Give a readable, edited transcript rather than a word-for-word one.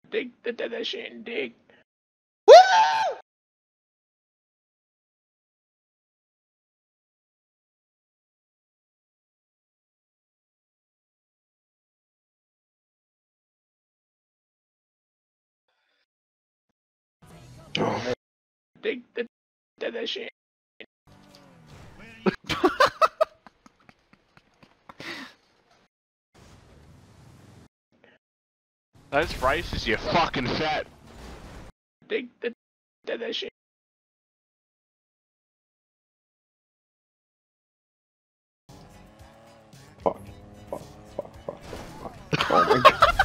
Dig the shindig. Woo! Dig the shindig. That's racist, you fucking fat. Dig the shindig. Fuck. Oh my god.